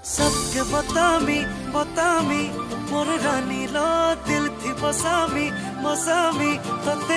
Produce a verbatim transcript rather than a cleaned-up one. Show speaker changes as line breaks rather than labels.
सबके बतामी बतामी मोर रानी लो दिल थी बसामी मसामी तते